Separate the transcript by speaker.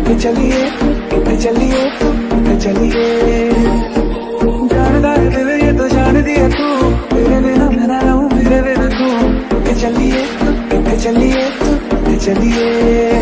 Speaker 1: चलिए चलिए चलिए, जानदा है दिल ये तो जान दिया तू, तेरे बिना मैं ना रहूं मेरे बिना तू, चलिए चलिए चलिए।